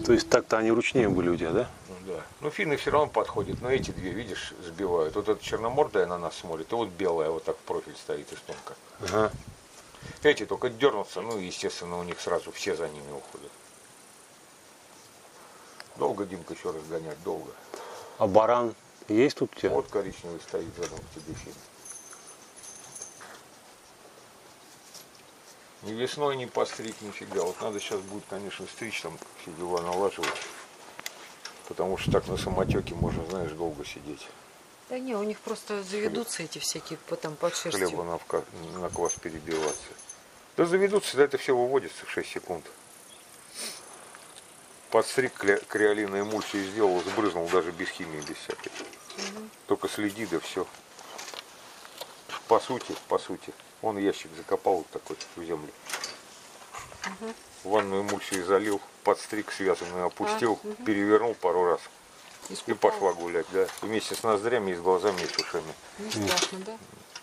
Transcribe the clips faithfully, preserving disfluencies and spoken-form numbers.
То есть так-то они ручнее были у тебя, да? Ну, да. Ну, финны все равно подходят, но эти две, видишь, сбивают. Вот эта черномордая на нас смотрит, и вот белая вот так в профиль стоит из тонко. Ага. Эти только дернутся, ну, естественно, у них сразу все за ними уходят. Долго, Димка, еще разгонять, долго. А баран есть тут у тебя? Вот коричневый стоит рядом с тебе фин. Ни весной, ни постриг, нифига. Вот надо сейчас будет, конечно, стричь, там все дела налаживать. Потому что так на самотеке можно, знаешь, долго сидеть. Да не, у них просто заведутся эти всякие потом под шерстью. Хлеба на, вка... на квас перебиваться. Да заведутся, да это все выводится в шесть секунд. Подстриг креолиной эмульсию сделал, сбрызнул даже без химии, без всякой. Угу. Только следи, да все. По сути, по сути. Он ящик закопал вот такой в землю. Угу. Ванную эмульсию залил, подстриг связанную, опустил, а, угу. перевернул пару раз. Искупал. И пошла гулять, да. Вместе с ноздрями и с глазами и с ушами. Не страшно, да?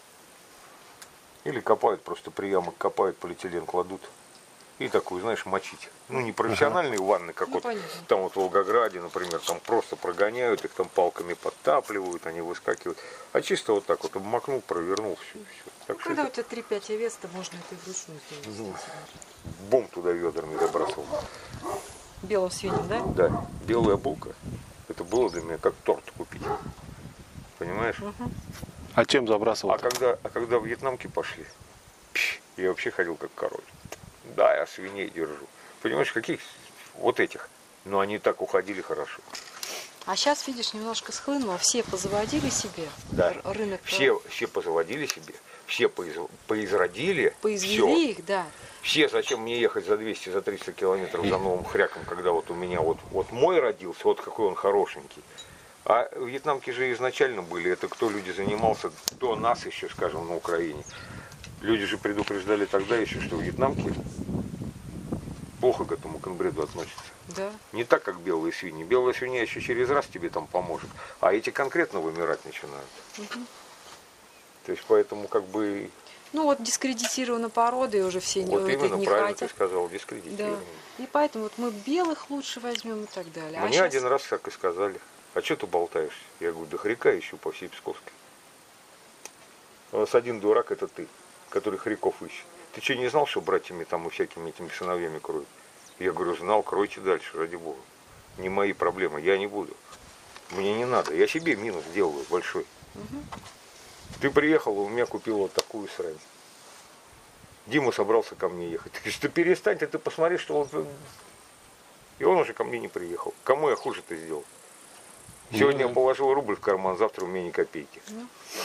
Или копают, просто приямок копают, полиэтилен кладут. И такую, знаешь, мочить. Ну, не профессиональные ага. ванны, как ну, вот понятно. Там вот в Волгограде, например, там просто прогоняют, их там палками подтапливают, они выскакивают. А чисто вот так вот обмакнул, провернул, все. все. Так ну, когда это... у тебя три-пять овец, то можно это и вручную сделать. Ну, бомб туда ведрами забрасывал. Белым свиньям, да? Да, белая булка. Это было для меня как торт купить. Понимаешь? Угу. А чем забрасывал? А когда, а когда вьетнамки пошли, пш, я вообще ходил как король. Да, я свиней держу. Понимаешь, каких вот этих. Но они так уходили хорошо. А сейчас, видишь, немножко схлынуло. Все позаводили себе. Да. Рынок. Все, все позаводили себе. Все поиз, поизродили. Поизвели все. их, да. Все, зачем мне ехать за двести, за триста километров за новым хряком, когда вот у меня вот, вот мой родился, вот какой он хорошенький. А вьетнамки же изначально были. Это кто люди занимался до нас еще, скажем, на Украине. Люди же предупреждали тогда еще, что вьетнамки плохо к этому конбреду относятся. Да. Не так, как белые свиньи. Белая свинья еще через раз тебе там поможет, а эти конкретно вымирать начинают. Угу. То есть поэтому как бы... Ну вот дискредитированы породы, и уже все вот не, именно, не правильно хотят. Ты сказал, дискредитированы. Да. И поэтому вот мы белых лучше возьмем и так далее. Мне а сейчас... один раз так и сказали. А что ты болтаешься? Я говорю, да хряка ищу по всей Псковской. У нас один дурак, это ты, который хряков ищет. Ты что, не знал, что братьями там и всякими этими сыновьями кроют? Я говорю, знал, кройте дальше, ради бога. Не мои проблемы, я не буду. Мне не надо, я себе минус делаю большой. Угу. Ты приехал, у меня купил вот такую срань. Дима собрался ко мне ехать. Ты говоришь, ты перестань, ты, ты посмотри, что он... И он уже ко мне не приехал. Кому я хуже-то сделал? Сегодня mm-hmm. я положил рубль в карман, завтра у меня ни копейки. Mm-hmm.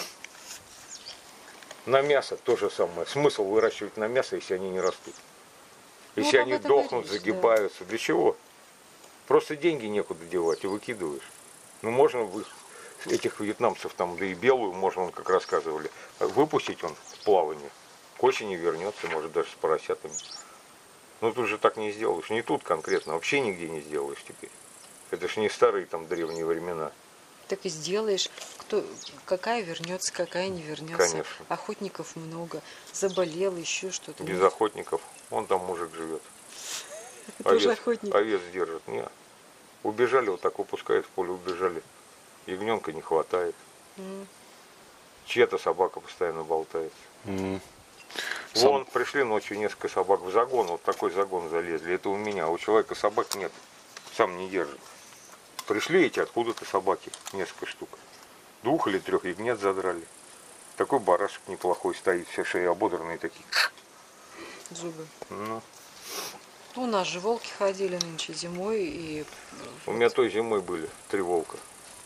На мясо то же самое. Смысл выращивать на мясо, если они не растут. Если ну, они дохнут, говоришь, загибаются. Да. Для чего? Просто деньги некуда девать и выкидываешь. Ну можно вы, этих вьетнамцев там, да и белую, можно, он как рассказывали, выпустить он в плавание. К осени вернется, может даже с поросятами. Но тут же так не сделаешь. Не тут конкретно, вообще нигде не сделаешь теперь. Это ж не старые там древние времена. Так и сделаешь. Кто, какая вернется, какая не вернется. Конечно. Охотников много. Заболел, еще что-то. Без нет. Охотников. Вон там мужик живет. Тоже овец, охотник. Овец держит. Нет. Убежали, вот так выпускают в поле, убежали. Ягненка не хватает. Mm. Чья-то собака постоянно болтается. Mm. Вон, Сам... пришли ночью несколько собак в загон. Вот такой загон залезли. Это у меня. А у человека собак нет. Сам не держит. Пришли эти откуда-то собаки, несколько штук. Двух или трех ягнят задрали. Такой барашек неплохой стоит, все шеи ободранные такие. Зубы. Ну. У нас же волки ходили нынче зимой и... У меня той зимой были три волка.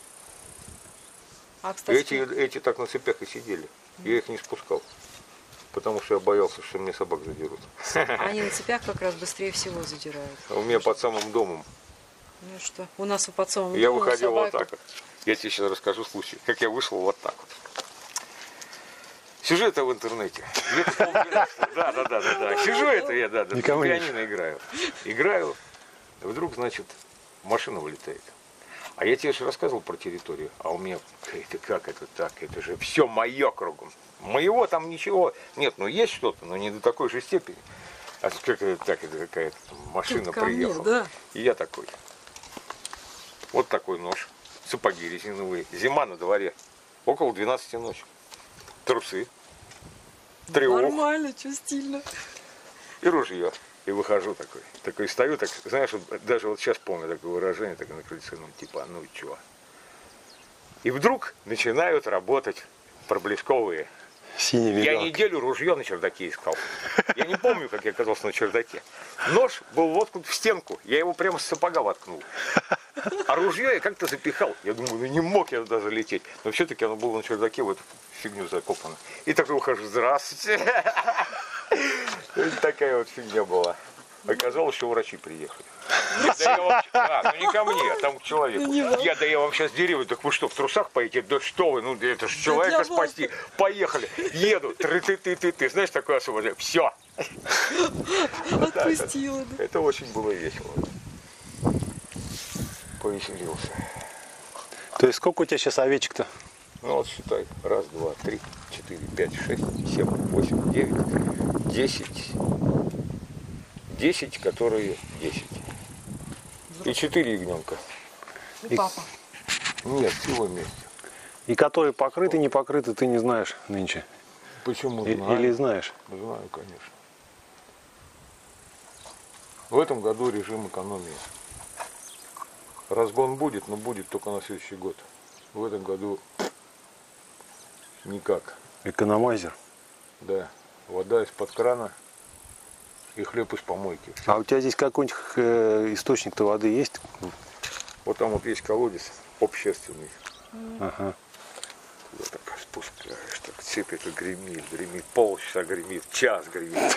А, кстати... эти, эти так на цепях и сидели. Я их не спускал. Потому что я боялся, что мне собак задерут. Они на цепях как раз быстрее всего задирают. У меня под самым домом. Ну что, у нас у под самым я домом выходил собака. Вот так вот. Я тебе сейчас расскажу случай, как я вышел вот так вот. Сижу это в интернете. Да, да, да, да, да. Сижу это я, да, да. Никому не пианино играю. Играю. Вдруг, значит, машина вылетает. А я тебе же рассказывал про территорию. А у меня, это как это так? Это же все мое кругом. Моего там ничего нет. Ну есть что-то, но не до такой же степени. А как это так, это какая-то машина Тут ко мне, приехала. да. И я такой. Вот такой нож. Сапоги резиновые. Зима на дворе. Около двенадцати ночи. Трусы. Треух. Нормально, что стильно. И ружье. И выхожу такой. Такой стою, так, знаешь, вот, даже вот сейчас помню такое выражение, так на крыльце, ну типа, ну чё. И вдруг начинают работать проблесковые. Синий Я мигалка. неделю ружье на чердаке искал. Я не помню, как я оказался на чердаке. Нож был воткнут в стенку. Я его прямо с сапога воткнул. А ружье я как-то запихал. Я думаю, ну не мог я туда залететь. Но все-таки оно было на чердаке в эту фигню закопано. И такой ухожу, здравствуйте. Такая вот фигня была. Оказалось, что врачи приехали. Да я вам... А, ну не ко мне, а там к человеку. Я, да я вам сейчас деревья, так вы что, в трусах поедете? Да что вы, ну это же человека спасти. Поехали, еду, ты-ты-ты-ты-ты, знаешь, такое освобождение. Все. Отпустила, да. Это очень было весело. Повеселился. То есть сколько у тебя сейчас овечек-то? Ну вот считай. Раз, два, три, четыре, пять, шесть, семь, восемь, девять, десять. Десять, которые десять. И четыре ягненка. И папа. Нет, всего вместе. И которые покрыты, не покрыты, ты не знаешь нынче? Почему И- знаю? Или знаешь? Знаю, конечно. В этом году режим экономии. Разгон будет, но будет только на следующий год. В этом году никак. Экономайзер. Да. Вода из-под крана и хлеб из помойки. А у тебя здесь какой-нибудь э, источник-то воды есть? Вот там вот есть колодец общественный. Ага. Туда так спускаешь, так сыпет и гремит, гремит, полчаса гремит, час гремит.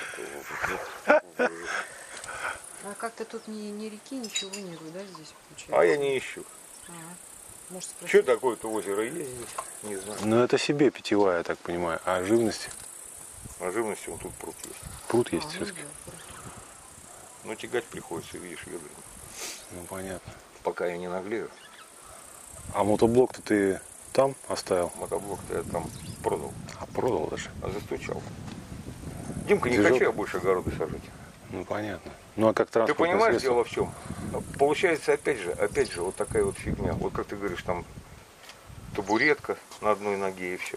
А как-то тут ни, ни реки, ничего нету, да, здесь получается? А я не ищу. Ага. Может, спросить? Что такое-то озеро есть здесь? Не знаю. Ну это себе питьевая, я так понимаю. А живности? А живности вот тут пруд есть. Пруд А, есть ну все-таки. да, хорошо. Но тягать приходится, видишь, ведрами. Ну понятно. Пока я не наглею. А мотоблок-то ты там оставил? Мотоблок-то я там продал. А продал даже? А застучал. Димка, не Тяжел- хочу я больше огороды сажать. Ну понятно. Ну а как Ты транспортное понимаешь, средство? дело в чем? Получается, опять же, опять же, вот такая вот фигня. Вот как ты говоришь, там табуретка на одной ноге и все.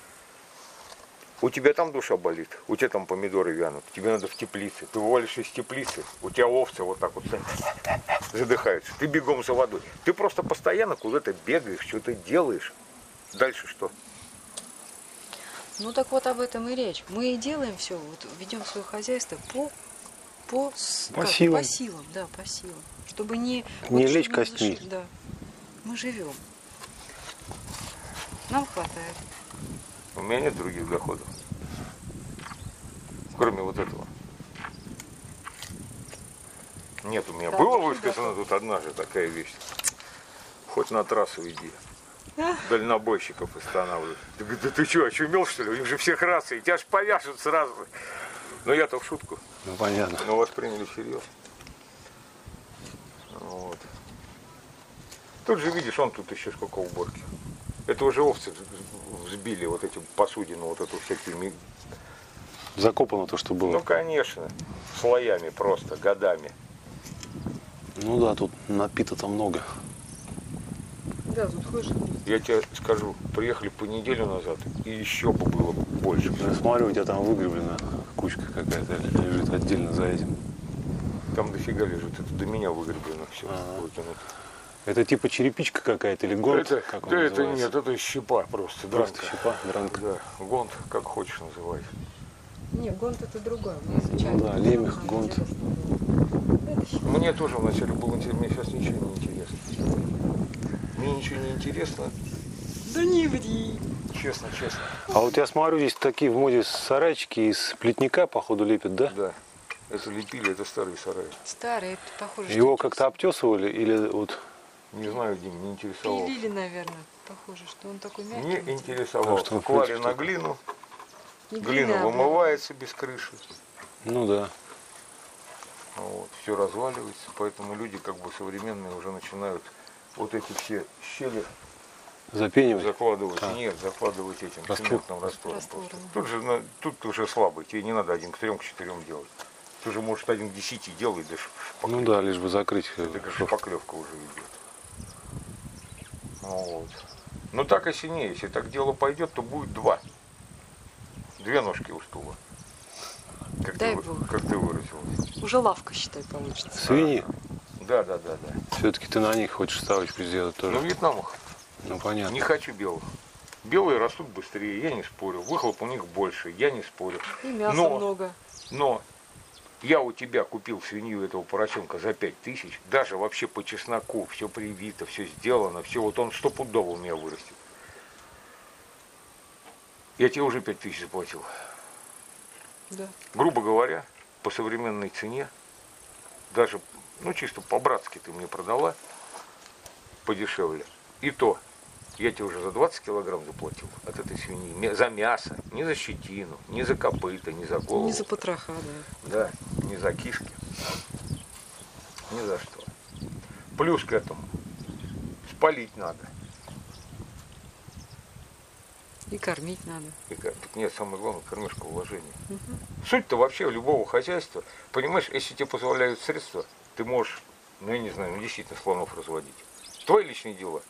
У тебя там душа болит, у тебя там помидоры вянут, тебе надо в теплице. Ты вывалишь из теплицы, у тебя овцы вот так вот задыхаются. Ты бегом за водой. Ты просто постоянно куда-то бегаешь, что-то делаешь. Дальше что? Ну так вот об этом и речь. Мы и делаем все, вот ведем свое хозяйство по по, с- По как, силам. по силам, да, по силам, чтобы не Не вот, лечь чтобы не костьми. заши- Да, мы живем, нам хватает. У меня нет других доходов. Кроме вот этого. Нет, у меня Да, было вообще высказано доход. тут одна же такая вещь. Хоть на трассу иди. Дальнобойщиков останавливают. Ты говоришь, да ты что, очумел что ли? У них же всех рации, тебя ж повяжут сразу. Но я-то в шутку. Ну понятно. Но восприняли всерьез. Вот. Тут же видишь, он тут еще сколько уборки. Это уже овцы взбили вот эти посудину, вот эту всякими. Закопано то, что было. Ну конечно, слоями просто, годами. Ну да, тут напито-то много. Да, тут ходишь. Я тебе скажу, приехали по неделю назад, и еще бы было больше. Я смотрю, у тебя там выгреблена кучка какая-то лежит отдельно за этим. Там дофига лежит, это до меня выгреблено все. Ага. Выкинуто. Это типа черепичка какая-то или гонт? Это, как он да это называется? нет, это щепа просто, Просто дранка. щепа, дранка. Да, гонт, как хочешь называй. Не, гонт это другое. Мы изучали. Ну да, лемех, На гонт. деле, что это щепа. Мне тоже вначале было интересно, мне сейчас ничего не интересно. Мне ничего не интересно, Да не ври. честно, честно. А вот я смотрю, здесь такие в моде сарайчики из плетника, походу, лепят, да? Да, это лепили, это старый сарай. Старый, это похоже. Его что как-то обтесывали или вот... Не знаю, Дим, не интересовался. пилили, наверное. Похоже, что он такой мягкий. Не А интересовался. что, Клали прочь, на что? глину, Не глина глина, а вымывается без крыши. Ну да. Вот, все разваливается, поэтому люди как бы современные уже начинают вот эти все щели Запенивать. закладывать. А. Нет, закладывать этим Раствор. цементным раствором. Раствором. просто. Тут же на- тут уже слабый, тебе не надо один к трем, к четырем делать. Ты же, может, один к десяти делай, да шпаклевка. Ну да, лишь бы закрыть. э, Это как шов. шпаклевка уже идет. Вот. Ну так и сильнее. Если так дело пойдет, то будет два. Две ножки у стула. Как, Дай ты, бог. как ты выразилась. Уже лавка, считай, получится. Свиньи? Да, да, да, да. Все-таки ты на них хочешь ставочку сделать Ну, тоже. вьетнамах. Ну понятно. Не хочу белых. Белые растут быстрее, я не спорю. Выхлоп у них больше, я не спорю. И мяса Но- много. Но я у тебя купил свинью этого поросенка за пять тысяч, даже вообще по чесноку, все привито, все сделано, все, вот он стопудово у меня вырастет. Я тебе уже пять тысяч заплатил. Да. Грубо говоря, по современной цене, даже, ну чисто по-братски ты мне продала, подешевле. И то, я тебе уже за двадцать килограмм заплатил от этой свиньи. Ме- За мясо, не за щетину, не за копыта, не за голову. Не за потроха, да. Да, не за кишки. Ни за что. Плюс к этому спалить надо. И кормить надо. И как- так нет, самое главное, кормежка уважения. Суть-то вообще любого хозяйства, понимаешь, если тебе позволяют средства, ты можешь, ну я не знаю, ну действительно слонов разводить. Твои личные дела.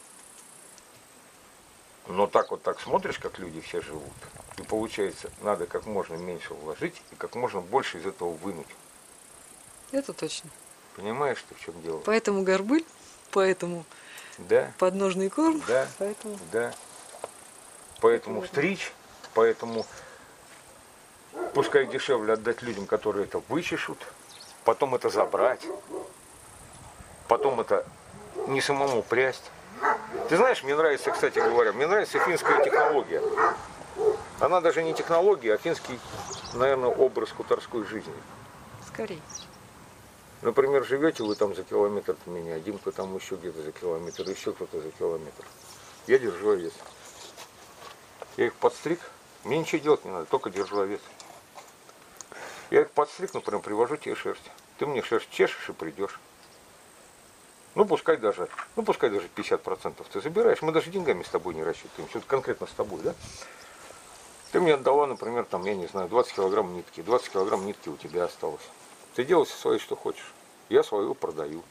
Но так вот так смотришь, как люди все живут, и получается, надо как можно меньше вложить и как можно больше из этого вынуть. Это точно. Понимаешь ты, в чем дело? Поэтому горбыль, поэтому Да, подножный корм, да, поэтому... да. Поэтому стричь, поэтому пускай дешевле отдать людям, которые это вычешут, потом это забрать, потом это не самому прясть. Ты знаешь, мне нравится, кстати говоря, мне нравится финская технология. Она даже не технология, а финский, наверное, образ хуторской жизни. Скорей. Например, живете вы там за километр от меня, Димка там еще где-то за километр, еще кто-то за километр. Я держу овец. Я их подстриг, мне ничего делать не надо, только держу овец. Я их подстриг, например, привожу тебе шерсть. Ты мне шерсть чешешь и придешь. Ну, пускай даже, ну, пускай даже пятьдесят процентов ты забираешь. Мы даже деньгами с тобой не рассчитываем, все конкретно с тобой, да? Ты мне отдала, например, там, я не знаю, двадцать килограмм нитки. двадцать килограмм нитки у тебя осталось. Ты делай со своей, что хочешь. Я свою продаю.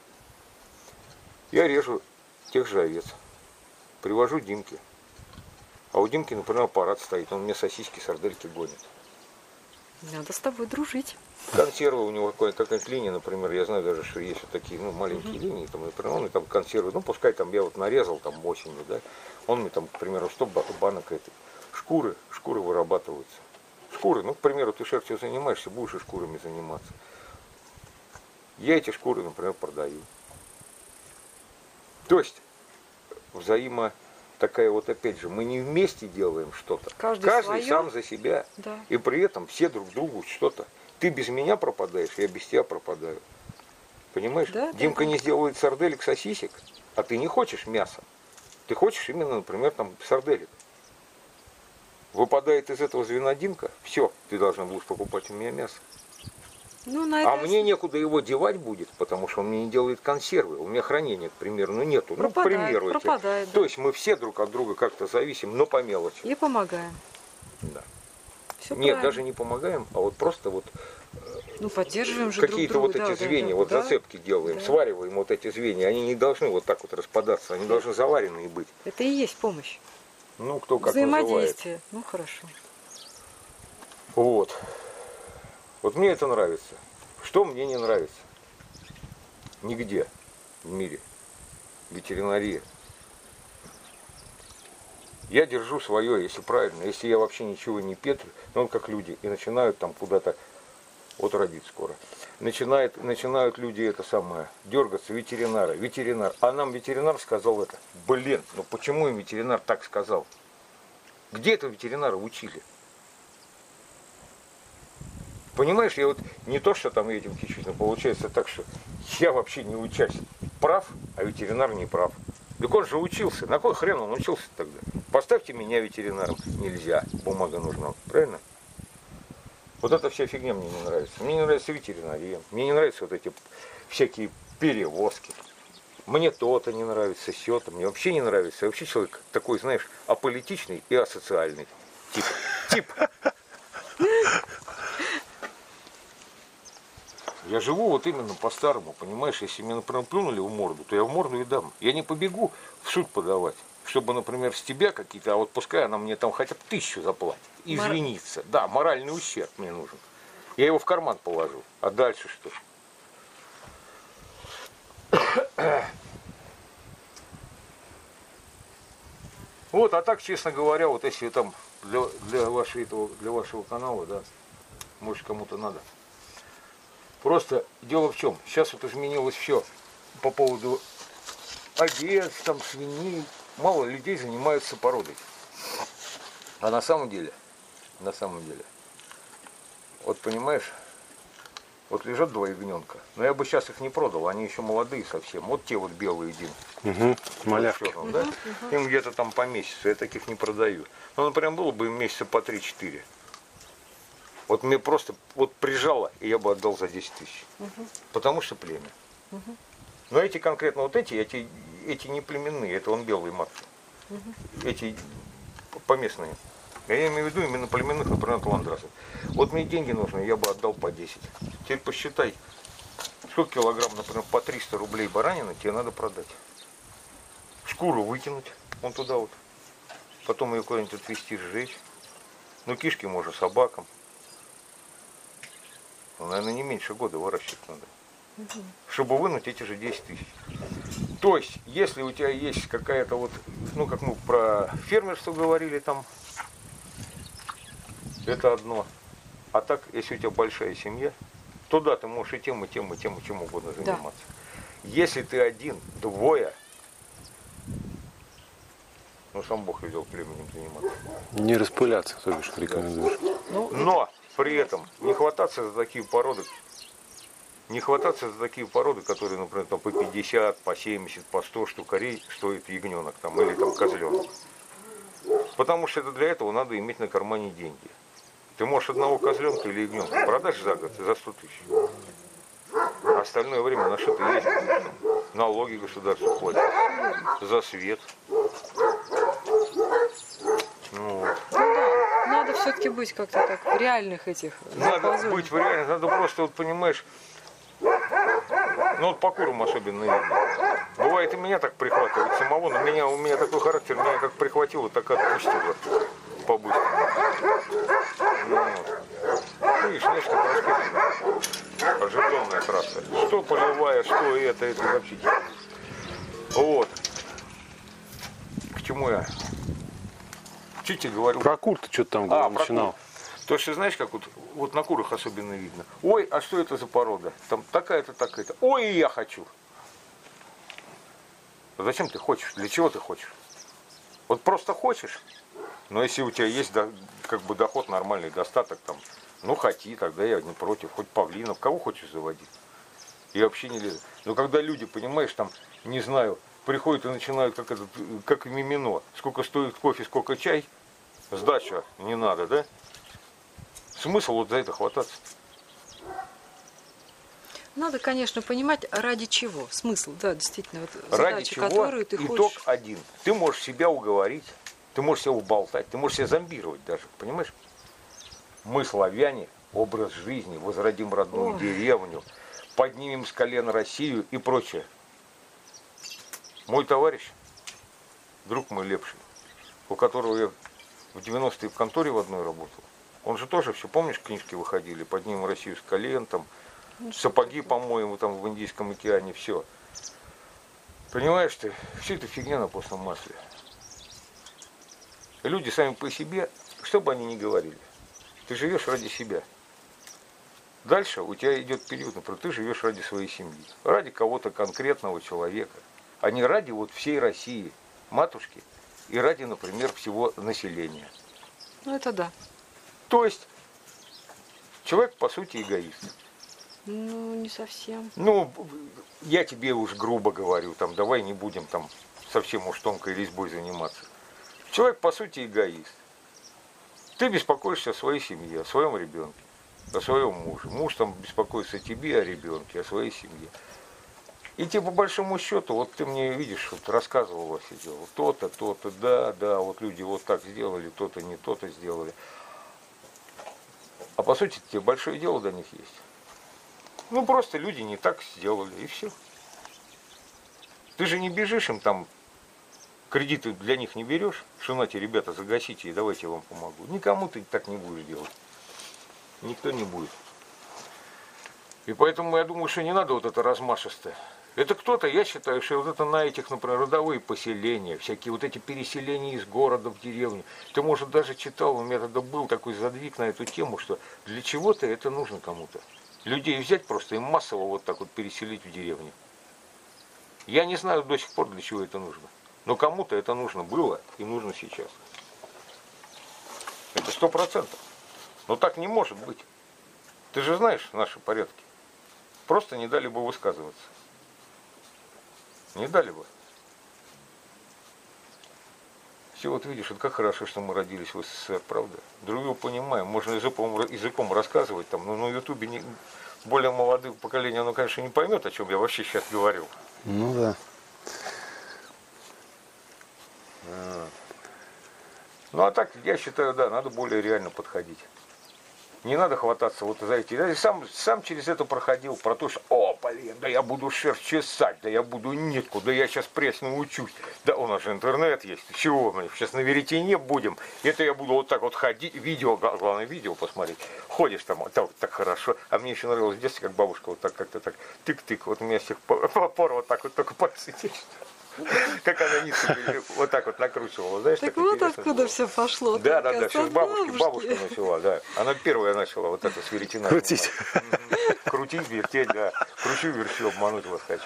Я режу тех же овец. Привожу Димке. А у Димки, например, аппарат стоит. Он мне сосиски, сардельки гонит. Надо с тобой дружить. Консервы у него какая-то линия, например, я знаю даже, что есть вот такие, ну, маленькие uh-huh. линии, там, например, он мне там консервы, ну, пускай там я вот нарезал там осенью, да, он мне там, к примеру, сто банок этой. Шкуры, шкуры вырабатываются. Шкуры, ну, к примеру, ты шерстью занимаешься, будешь и шкурами заниматься. Я эти шкуры, например, продаю. То есть, взаимо такая вот, опять же, мы не вместе делаем что-то. Каждый, Каждый свое. сам за себя. Да. И при этом все друг другу что-то. Ты без меня пропадаешь, я без тебя пропадаю. Понимаешь? Да, Димка да, да. не сделает сарделек, сосисек, а ты не хочешь мяса. Ты хочешь именно, например, там сарделек. Выпадает из этого звена Димка, все, ты должна будешь покупать у меня мясо. Ну, на А это мне некуда его девать будет, потому что он мне не делает консервы. У меня хранения, к примеру, ну нету. Ну, к пропадает, примеру. эти. пропадает, да. То есть мы все друг от друга как-то зависим, но по мелочи. И помогаем. Да. Все Нет, правильно. даже не помогаем, а вот просто вот Ну, поддерживаем же какие-то друг вот друга. эти да, звенья, да, вот да, зацепки делаем, да. свариваем вот эти звенья. Они не должны вот так вот распадаться, они должны заваренные быть. Это и есть помощь. Ну, кто как называет. Взаимодействие. Ну, хорошо. Вот. Вот мне это нравится. Что мне не нравится? Нигде в мире. Ветеринария. Я держу свое, если правильно, если я вообще ничего не петрю, ну, он как люди, и начинают там куда-то, вот родить скоро, начинают, начинают люди это самое, дергаться, ветеринары, ветеринар, а нам ветеринар сказал это, блин, ну почему им ветеринар так сказал? Где это ветеринары учили? Понимаешь, я вот не то, что там этим хищусь, но получается так, что я вообще не учась прав, а ветеринар не прав. Так он же учился. На кой хрен он учился тогда? Поставьте меня ветеринаром. Нельзя. Бумага нужна. Правильно? Вот эта вся фигня мне не нравится. Мне не нравится ветеринария. Мне не нравятся вот эти всякие перевозки. Мне то-то не нравится, сё-то. Мне вообще не нравится. Я вообще человек такой, знаешь, аполитичный и асоциальный. Тип. Тип. Я живу вот именно по-старому, понимаешь? Если меня, например, плюнули в морду, то я в морду и дам. Я не побегу в суд подавать, чтобы, например, с тебя какие-то, а вот пускай она мне там хотя бы тысячу заплатит, извиниться. Да, моральный ущерб мне нужен. Я его в карман положу. А дальше что? Вот, а так, честно говоря, вот если там для, для, вашей, этого, для вашего канала, да, может кому-то надо. Просто дело в чем, сейчас вот изменилось все по поводу овец, там, свиней. Мало людей занимаются породой. А на самом деле, на самом деле, вот понимаешь, вот лежат два ягненка. Но я бы сейчас их не продал, они еще молодые совсем. Вот те вот белые один. Угу. Малявки. Вот черном, да? Угу. Им где-то там по месяцу, я таких не продаю. Ну, например, было бы им месяца по три-четыре. Вот мне просто вот прижало, и я бы отдал за десять тысяч. Угу. Потому что племя. Угу. Но эти конкретно вот эти, эти, эти не племенные, это он белые матки. Угу. Эти поместные. Я имею в виду именно племенных, например, ландрасов. Вот мне деньги нужны, я бы отдал по десять. Теперь посчитай, сколько килограмм, например, по триста рублей баранины тебе надо продать. Шкуру выкинуть, вон туда вот. Потом ее куда-нибудь отвезти, сжечь. Ну, кишки можно собакам. Ну, наверное, не меньше года выращивать надо. Угу. Чтобы вынуть эти же десять тысяч. То есть, если у тебя есть какая-то вот, ну, как мы про фермерство говорили там, это одно. А так, если у тебя большая семья, то да, ты можешь и тем, и тем, и тем, и чем угодно заниматься. Да. Если ты один, двое, ну, сам Бог велел племенем заниматься. Не распыляться, то бишь, рекомендуешь. Да. Но при этом не хвататься за такие породы, не хвататься за такие породы, которые, например, там по пятьдесят, по семьдесят, по сто штукарей стоит ягненок там, или там козленок. Потому что это для этого надо иметь на кармане деньги. Ты можешь одного козленка или ягненка продашь за год за сто тысяч. А остальное время на что ты ездишь? Налоги государству платят. За свет. Ну, ну да, надо все-таки быть как-то так в реальных этих. Надо заползённых. быть в реальных, надо просто, вот понимаешь, ну вот по курам особенно видно. Бывает и меня так прихватывает самого, но меня, у меня такой характер, меня как прихватило, так и отпустило по-быстрому. Ну, видишь, нечто проспектное. Оживленная трасса. Что полевая, что это, это вообще. Вот. К чему я? Чуть тебе говорю. Про кур ты что-то там а, начинал. То, что знаешь, как вот, вот на курах особенно видно. Ой, а что это за порода? Там такая-то, такая-то. Ой, и я хочу. Зачем ты хочешь? Для чего ты хочешь? Вот просто хочешь. Но если у тебя есть как бы доход нормальный, достаток там, ну хоти, тогда я не против. Хоть павлинов, кого хочешь заводить. Я вообще не лезу. Но когда люди, понимаешь, там, не знаю, приходят и начинают, как, этот, как мимино, сколько стоит кофе, сколько чай, сдача не надо, да? Смысл вот за это хвататься? Надо, конечно, понимать, ради чего. Смысл, да, действительно. Вот ради задача, чего? которую ты Итог хочешь... один. Ты можешь себя уговорить, ты можешь себя уболтать, ты можешь себя зомбировать даже, понимаешь? Мы, славяне, образ жизни, возродим родную Ой. деревню, поднимем с колен Россию и прочее. Мой товарищ, друг мой Лепшин, у которого я в девяностые в конторе в одной работал, он же тоже все, помнишь, книжки выходили, поднимем Россию с колен, там, ну, сапоги, по-моему, там в Индийском океане, все. Понимаешь ты, все это фигня на постном масле. Люди сами по себе, что бы они ни говорили, ты живешь ради себя. Дальше у тебя идет период, например, ты живешь ради своей семьи, ради кого-то конкретного человека, а не ради вот всей России, матушки, и ради, например, всего населения. Ну это да. То есть человек, по сути, эгоист. Ну, не совсем. Ну, я тебе уж грубо говорю, там, давай не будем там совсем уж тонкой резьбой заниматься. Человек, по сути, эгоист. Ты беспокоишься о своей семье, о своем ребенке, о своем муже. Муж там беспокоится о тебе, о ребенке, о своей семье. И тебе по большому счету, вот ты мне, видишь, вот рассказывала, сидел, то-то, то-то, да, да, вот люди вот так сделали, то-то, не то-то сделали. А по сути, тебе большое дело до них есть. Ну, просто люди не так сделали, и все. Ты же не бежишь им там, кредиты для них не берешь, что нате, ребята, загасите и давайте я вам помогу. Никому ты так не будешь делать. Никто не будет. И поэтому я думаю, что не надо вот это размашистое. Это кто-то, я считаю, что вот это на этих, например, родовые поселения, всякие вот эти переселения из города в деревню. Ты, может, даже читал, у меня тогда был такой задвиг на эту тему, что для чего-то это нужно кому-то. Людей взять просто и массово вот так вот переселить в деревню. Я не знаю до сих пор, для чего это нужно. Но кому-то это нужно было и нужно сейчас. Это сто процентов. Но так не может быть. Ты же знаешь наши порядки. Просто не дали бы высказываться. Не дали бы. Все, вот видишь, вот как хорошо, что мы родились в СССР, правда? Друг друга понимаем, можно языком, языком рассказывать, там, но на Ютубе не, более молодое поколение, оно, конечно, не поймет, о чем я вообще сейчас говорю. Ну да. А. Ну а так, я считаю, да, надо более реально подходить. Не надо хвататься вот за эти. Я сам, сам через это проходил, про то, что, о, блин, да я буду шерсть чесать, да я буду нитку, да я сейчас пресс научусь. Да у нас же интернет есть, чего мы сейчас на веретене будем. Это я буду вот так вот ходить, видео, главное видео посмотреть. Ходишь там, вот так, так хорошо. А мне еще нравилось в детстве, как бабушка вот так как-то так тык-тык. Вот у меня всех пор вот так вот только пальцы течет. Как она нитку вот так вот накручивала, знаешь, Так так вот откуда все пошло. Да, да, да, все все с бабушки, бабушка начала, да. Она первая начала вот это с веретена. Крутить. Крутить, вертеть, да. Кручу, верчу, обмануть вас хочу.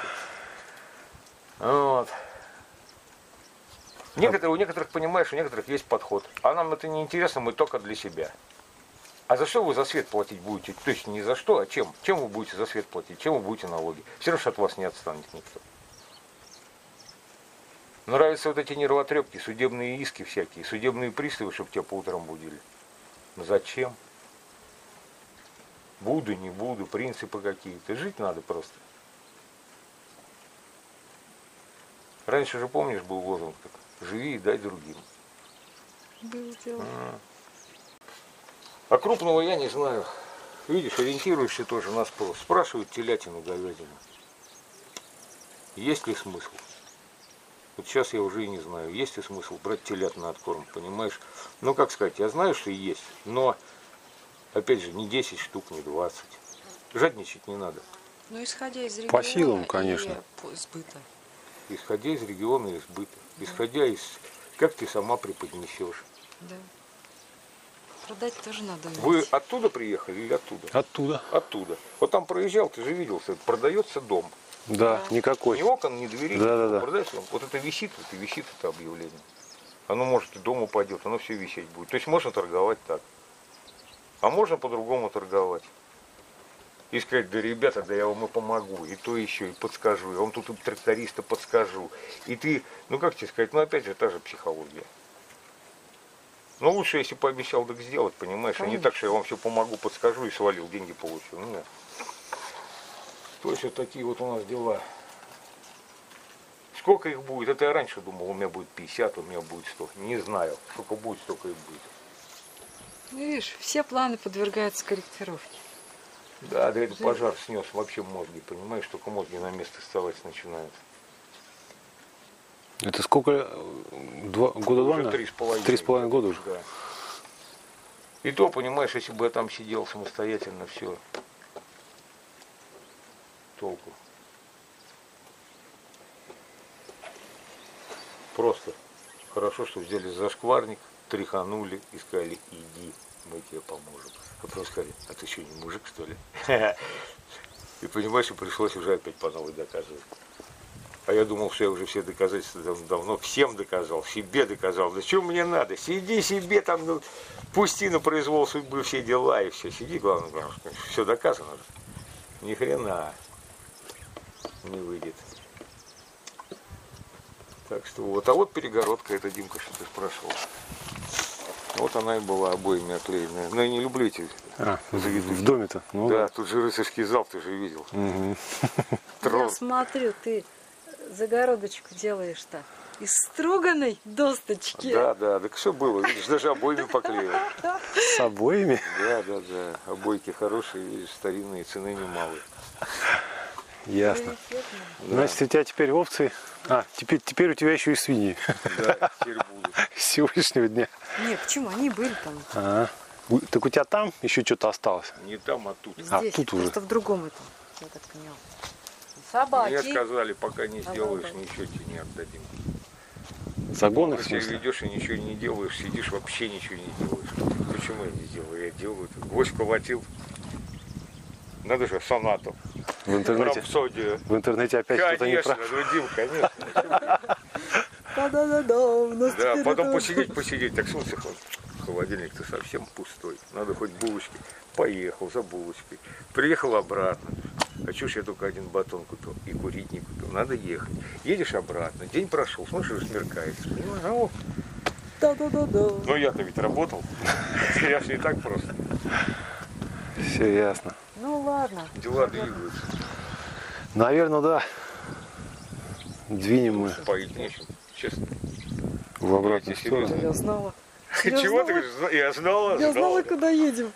Вот. Некоторые, у некоторых, понимаешь, у некоторых есть подход. А нам это не интересно, мы только для себя. А за что вы за свет платить будете? То есть не за что, а чем? Чем вы будете за свет платить? Чем вы будете налоги? Все равно от вас не отстанет никто. Нравятся вот эти нервотрепки, судебные иски всякие, судебные приставы, чтобы тебя по утрам будили. Но зачем? Буду, не буду, принципы какие-то. Жить надо просто. Раньше же, помнишь, был лозунг так: живи и дай другим. Было дело. А, а крупного я не знаю. Видишь, ориентируешься тоже на спрос. Спрашивают телятину, говядину. Есть ли смысл? Вот сейчас я уже и не знаю, есть ли смысл брать телят на откорм, понимаешь? Ну, как сказать, я знаю, что есть, но, опять же, не десять штук, не двадцать. Жадничать не надо. Ну, исходя из региона По силам, конечно. и по сбыта. Исходя из региона и сбыта. Исходя из, как ты сама преподнесешь. Да. Продать тоже надо уметь. Вы оттуда приехали или оттуда? Оттуда. Оттуда. Вот там проезжал, ты же видел, что продается дом. Да, никакой. Ни окон, ни дверей. Да, да, да. Продается дом. Вот это висит, вот и висит это объявление. Оно может и дом упадет, оно все висеть будет. То есть можно торговать так. А можно по-другому торговать. И сказать: да, ребята, да я вам и помогу, и то еще, и подскажу, я вам тут и тракториста подскажу. И ты, ну как тебе сказать, ну опять же та же психология. Но лучше, если пообещал, так сделать, понимаешь, а не так, что я вам все помогу, подскажу и свалил, деньги получил. Ну, нет. То есть вот такие вот у нас дела. Сколько их будет? Это я раньше думал, у меня будет пятьдесят, у меня будет сто. Не знаю. Сколько будет, столько и будет. Видишь, все планы подвергаются корректировке. Да, да, это пожар снес вообще мозги, понимаешь, только мозги на место вставать начинают. Это сколько? Два, года два? Уже наверное? три с половиной. Три с половиной года уже. Да. И то, понимаешь, если бы я там сидел самостоятельно, все. Толку. Просто хорошо, что взяли зашкварник, тряханули и сказали: иди, мы тебе поможем. А потом сказали: а ты что, не мужик, что ли? И понимаешь, что пришлось уже опять по новой доказывать. А я думал, что я уже все доказательства дав- давно всем доказал, себе доказал. Да что мне надо? Сиди себе там, ну, пусти на произвол судьбы все дела и все. Сиди, главное, главное, все доказано. Ни хрена не выйдет. Так что вот. А вот перегородка, это, Димка, что ты спрашивал. Вот она и была обоями оклеенная. Но я не люблю эти А, в, завитушки. в доме-то? Ну, Да, тут же рыцарский зал, ты же видел. Мгм. Я смотрю, ты загородочку делаешь-то. из строганной досточки. Да, да, так все было, видишь, даже обоими поклеил. С обоими? Да, да, да, обойки хорошие, видишь, старинные, цены немалые. Ясно. Эффектно. Да. Значит, у тебя теперь овцы. А, теперь, теперь у тебя еще и свиньи. Да, теперь будут. С сегодняшнего дня. Нет, почему? Они были там. А, у- так у тебя там еще что-то осталось? Не там, а тут. А, Здесь, тут уже. просто в другом этом. Я так поняла. Мне Собаки. сказали, пока не сделаешь, Обалдеть. ничего тебе не отдадим. Загоны, в Если смысле? ведешь и ничего не делаешь, сидишь, вообще ничего не делаешь. Почему я не делаю? Я делаю. Гвоздь колотил. Надо же, сонату. В интернете, Рапсодию. в интернете опять кто-то не Конечно, прав. ну, Дим, конечно. Да-да-да-да. У нас Да, теперь потом это- посидеть, посидеть. Так солнце холодильник-то совсем пустой. Надо хоть булочки. Поехал за булочкой. Приехал обратно. А чё ж я только один батон купил и курить не купил. Надо ехать. Едешь обратно. День прошел, смотришь, уже смеркается. Понимаешь? А вот. Да-да-да-да. Ну я-то ведь работал. Я ж не так просто. Все ясно. Ну ладно. Дела двигаются. Наверное, да. Двинем мы Поить нечем. Честно. в обратную Я серьезно. сторону. Я знала. Я Чего знала, ты говоришь? Зна- Я знала, Я знала, знала. куда едем.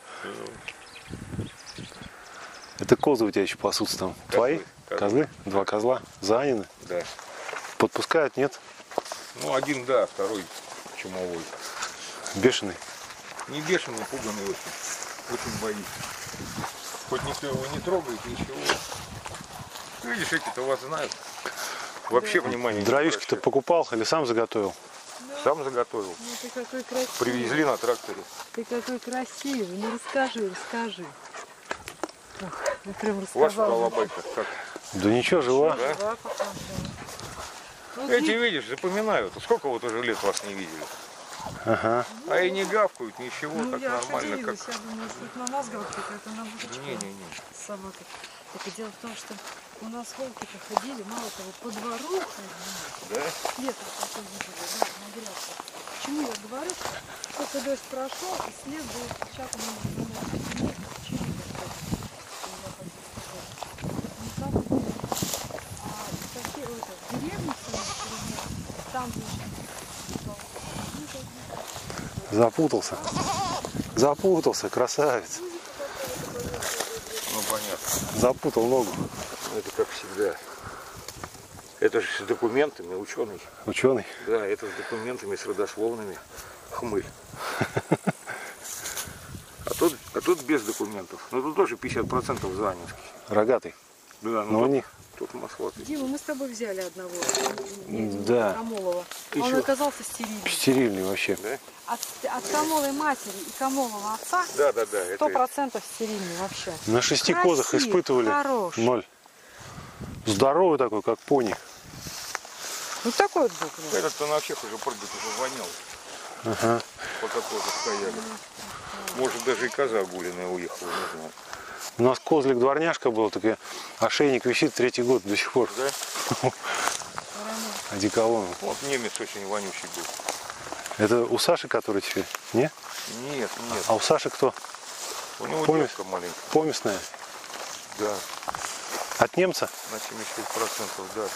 Это козы у тебя еще пасутся там. Козлы, Твои? козлы. Козлы? Два козла? Занины? Да. Подпускают, нет? Ну один да, второй чумовой. Бешеный? Не бешеный, пуганный очень. Очень боится. Хоть никто его не трогает, ничего. Видишь, эти-то вас знают. Вообще внимания не Дровишки ты обращают. покупал или сам заготовил? Сам заготовил. Ну ты какой красивый. Привезли на тракторе. Ты какой красивый. Ну расскажи, расскажи. Ох, я прям Ваша рассказала. балабайка как? Да ничего, жива. Да? Да, пока, да. Ну, Эти, ты- видишь, запоминают. Сколько вот уже лет вас не видели. Ага. А и не гавкают, ничего, Ну, так я нормально, как... удивилась, я думала, что это на нас гавкает, а это на будочку Не-не-не. с собакой. Так и дело в том, что у нас волки-то ходили, мало того, по двору ходили. Да? Летом такой видели, да, на грядке. Почему я говорю, что только дождь прошел, и снег был отпечатан на снег, через не так вот было. А такие вот в деревне там же Запутался. Запутался, красавец. Ну, понятно. Запутал ногу. Это как всегда. Это же с документами, ученый. Ученый. Да, это с документами, с родословными. Хмырь. А тут, а тут без документов. Но тут тоже пятьдесят процентов Занинский. Рогатый. Да, Но ну они... тут, тут маслатый. Дима, мы с тобой взяли одного. Да. Камолова. И Он чё? оказался стерильным. Стерильный вообще. Да? От, от Камолой матери и Камолова отца Да, да, да. сто Это процентов стерильный вообще. На шести Красив, козах испытывали. хорош. Ноль. Здоровый такой, как пони. Ну такой вот был. да. этот-то на всех уже прыгать уже вонял. Ага. Пока козы стояли. Может, даже и коза гуляная уехала, не знаю. У нас козлик дворняжка был, так и ошейник висит третий год до сих пор. Да? Одеколоном. Вот немец очень вонючий был. Это у Саши, который теперь? Не? Нет, нет. А у Саши кто? У него помнишь? девка маленькая. Поместная? Да, От немца? на семьдесят пять процентов, да.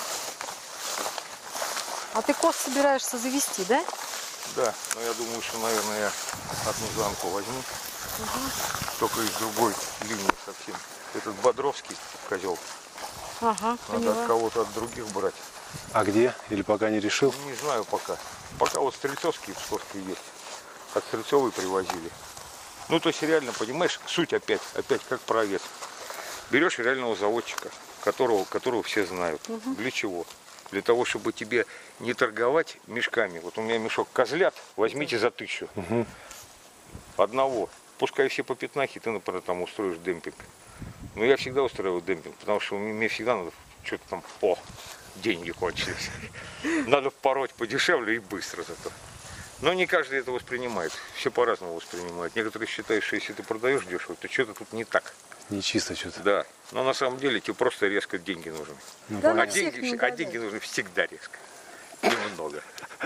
А ты коз собираешься завести, да? Да, но я думаю, что, наверное, я одну замку возьму. Только из другой линии совсем. Этот Бодровский козел. Ага, Надо поняла. от кого-то от других брать. А где? Или пока не решил? Не знаю пока. Пока вот стрельцовские псковские есть. От Стрельцовой привозили. Ну, то есть реально, понимаешь, суть опять, опять как про овец. Берешь реального заводчика, которого, которого все знают. Угу. Для чего? Для того, чтобы тебе не торговать мешками. Вот у меня мешок козлят, возьмите за тысячу. Угу. Одного. Пускай все по пятнахе, ты, например, там устроишь демпинг. Но я всегда устраиваю демпинг, потому что мне всегда надо что-то там, о, деньги кончились. Надо пороть подешевле и быстро зато. Но не каждый это воспринимает. Все по-разному воспринимают. Некоторые считают, что если ты продаешь дешево, то что-то тут не так. Не чисто что-то. Да. Но на самом деле тебе просто резко деньги нужны. Ну, Да, А на всех деньги, не а угадать. деньги нужны всегда резко. Немного.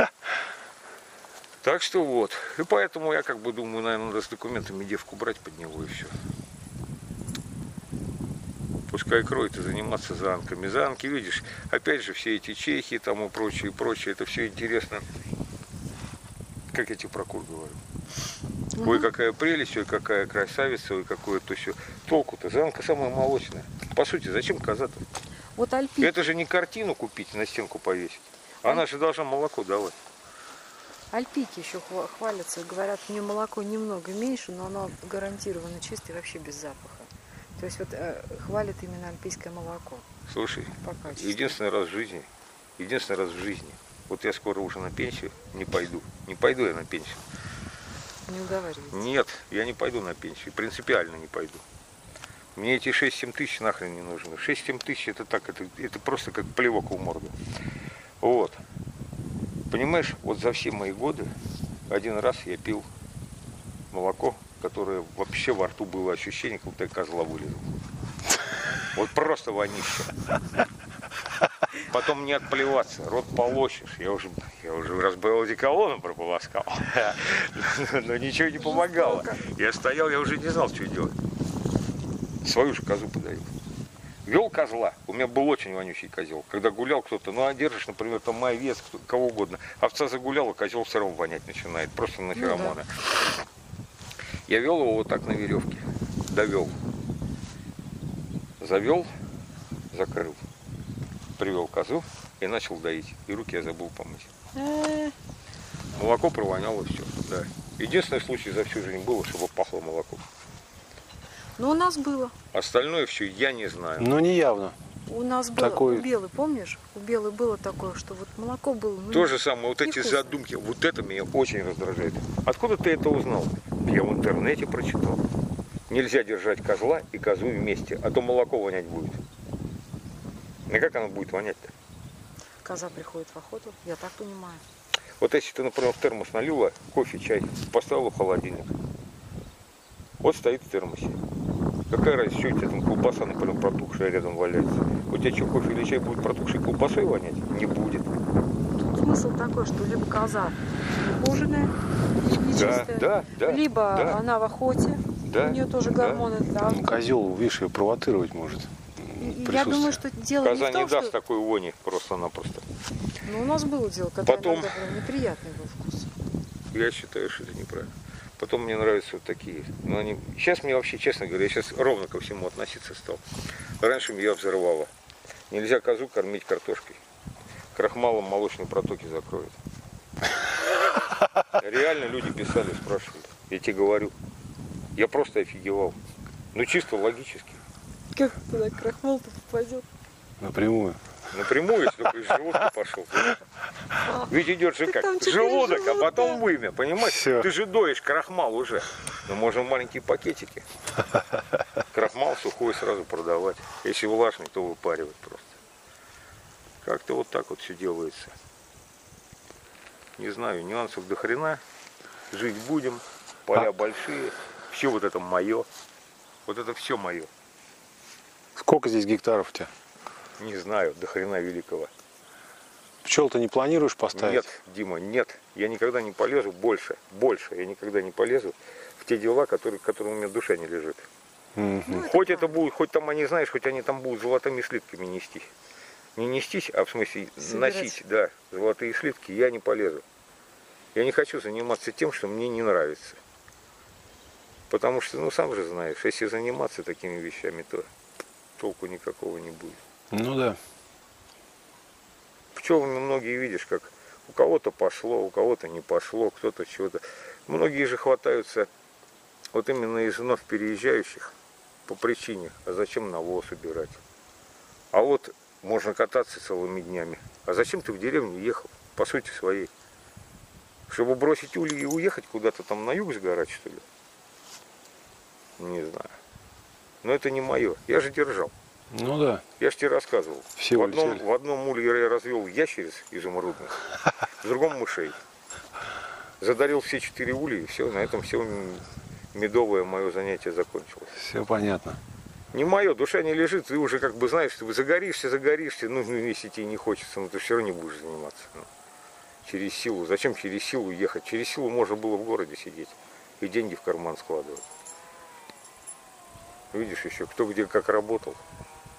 Так что вот. И поэтому я как бы думаю, наверное, надо с документами девку брать под него и все. Пускай кроет и заниматься занками. Занки, видишь, опять же, все эти чехи там и прочее, и прочее, это все интересно. Как я тебе про кур говорю? Угу. Ой, какая прелесть, ой, какая красавица, ой, какое-то все. Толку-то, занка самая молочная. По сути, зачем коза-то? Вот альпики. Это же не картину купить, на стенку повесить. Она же должна молоко давать. Альпики еще хва- хвалятся и говорят, у нее молоко немного меньше, но оно гарантированно чистое, вообще без запаха. То есть вот э, хвалят именно альпийское молоко Слушай, по качеству. единственный раз в жизни, единственный раз в жизни, вот я скоро уже на пенсию не пойду. Не пойду я на пенсию. Не уговаривайте. Нет, я не пойду на пенсию, принципиально не пойду. Мне эти шесть-семь тысяч нахрен не нужны. шесть-семь тысяч это так, это, это просто как плевок в морду. Вот. Понимаешь, вот за все мои годы один раз я пил молоко, которое вообще во рту было ощущение, как будто я козла вылезал. Вот просто вонища. Потом не отплеваться, рот полощешь. Я уже, я уже разбавил одеколоном, прополоскал. Но ничего не помогало. Я стоял, я уже не знал, что делать. Свою же козу подаю. Вел козла, у меня был очень вонючий козел. Когда гулял кто-то, ну, одержишь, например, там овец, кого угодно. Овца загуляла, козел все равно вонять начинает, просто на феромоны. Ну, да. Я вел его вот так на веревке, довел. Завел, закрыл. Привел козу и начал доить. И руки я забыл помыть. Молоко провоняло, все. Да. Единственный случай за всю жизнь было, чтобы пахло молоком. Ну, у нас было. Остальное все я не знаю. Но не явно. У нас было, Такой... у Белы, помнишь? У Белы было такое, что вот молоко было... Ну, То же самое, вот эти невкусно. задумки, вот это меня очень раздражает. Откуда ты это узнал? Я в интернете прочитал. Нельзя держать козла и козу вместе, а то молоко вонять будет. И как оно будет вонять-то? Коза приходит в охоту, я так понимаю. Вот если ты, например, в термос налила кофе, чай, поставила в холодильник. Вот стоит в термосе. Какая разница, что у тебя там колбаса, например, протухшая рядом валяется? У тебя что, кофе или чай будет протухшей колбасой вонять? Не будет. Тут смысл такой, что либо коза ухоженная, нечистая, Да, да, да, либо да. она в охоте, Да, у нее тоже да. гормоны. Да. Ну, козел, видишь, ее провоцировать может. И я думаю, что дело Коза не в том, не даст что... такой вони просто-напросто. Ну, у нас было дело, когда Потом- иногда прям неприятный был вкус. Я считаю, что это неправильно. Потом мне нравятся вот такие. Но они... Сейчас мне вообще, честно говоря, я сейчас ровно ко всему относиться стал. Раньше меня взорвало. Нельзя козу кормить картошкой. Крахмалом молочные протоки закроют. Реально люди писали, спрашивали. Я тебе говорю. Я просто офигевал. Ну чисто логически. Как туда крахмал-то попадет? Напрямую. Напрямую, если только из желудка пошел. Ведь идет же Так как? там теперь Желудок, а желудок, потом да. вымя, понимаешь? Всё. Ты же доешь крахмал уже. Но можно маленькие пакетики. Крахмал сухой сразу продавать. Если влажный, то выпаривать просто. Как-то вот так вот все делается. Не знаю, нюансов до хрена. Жить будем. Поля А. большие. Все вот это мое. Вот это все мое. Сколько здесь гектаров у тебя? Не знаю, до хрена великого. Пчел ты не планируешь поставить? Нет, Дима, нет. Я никогда не полезу больше, больше. Я никогда не полезу в те дела, которые, к которым у меня душа не лежит. Мгм. Ну, Хоть это правильно. будет, хоть там они, знаешь, хоть они там будут золотыми слитками нестись. Не нестись, а в смысле Собирать. носить, да, золотые слитки, я не полезу. Я не хочу заниматься тем, что мне не нравится. Потому что, ну, сам же знаешь, если заниматься такими вещами, то толку никакого не будет. Ну да. Пчелами многие видишь, как у кого-то пошло, у кого-то не пошло, кто-то чего-то. Многие же хватаются вот именно из вновь переезжающих по причине, а зачем навоз убирать? А вот можно кататься целыми днями. А зачем ты в деревню ехал, по сути своей? Чтобы бросить ульи и уехать куда-то там на юг сгорать, что ли? Не знаю. Но это не мое. Я же держал. Ну да. Я же тебе рассказывал. Все в, одном, улетели. в одном улье я развел ящериц изумрудных, в другом мышей. Задарил все четыре улья, и все, на этом все медовое мое занятие закончилось. Все понятно. Не мое, душа не лежит, ты уже как бы знаешь, ты загоришься, загоришься, ну, ну если тебе не хочется, но ты все равно не будешь заниматься. Ну, через силу. Зачем через силу ехать? Через силу можно было в городе сидеть и деньги в карман складывать. Видишь еще, кто где как работал.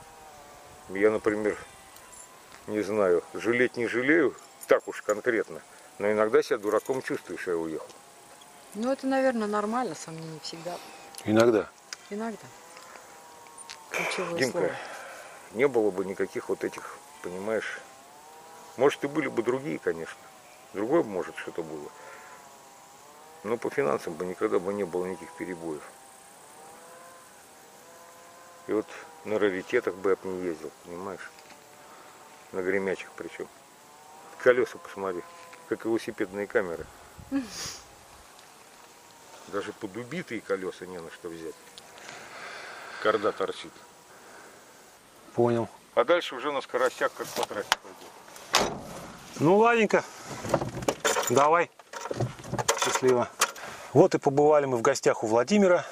Я, например, не знаю, жалеть не жалею, так уж конкретно, но иногда себя дураком чувствую, что я уехал. Ну, это, наверное, нормально, сомнений всегда. Иногда. Иногда. Ключевое Димка, слово. не было бы никаких вот этих, понимаешь, может, и были бы другие, конечно. Другое, может, что-то было. Но по финансам бы никогда бы не было никаких перебоев. И вот на раритетах бы я бы не ездил, понимаешь? На гремячих причем. Колеса посмотри, как велосипедные камеры. Даже под убитые колеса не на что взять. Корда торчит. Понял. А дальше уже на скоростях, как по трассе пойдет. Ну, ладненько. Давай. Счастливо. Вот и побывали мы в гостях у Владимира.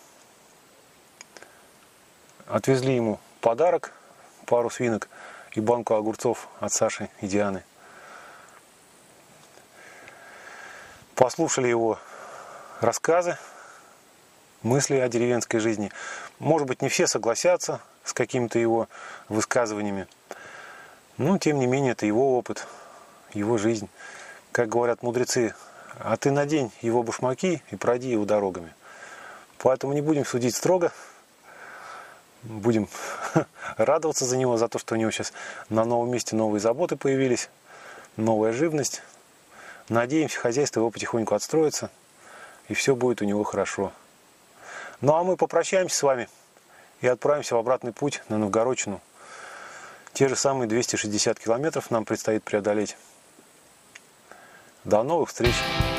Отвезли ему подарок, пару свинок и банку огурцов от Саши и Дианы. Послушали его рассказы, мысли о деревенской жизни. Может быть, не все согласятся с какими-то его высказываниями, но, тем не менее, это его опыт, его жизнь. Как говорят мудрецы, а ты надень его башмаки и пройди его дорогами. Поэтому не будем судить строго, будем радоваться за него, за то, что у него сейчас на новом месте новые заботы появились, новая живность. Надеемся, хозяйство его потихоньку отстроится, и все будет у него хорошо. Ну а мы попрощаемся с вами и отправимся в обратный путь на Новгородчину. Те же самые двести шестьдесят километров нам предстоит преодолеть. До новых встреч!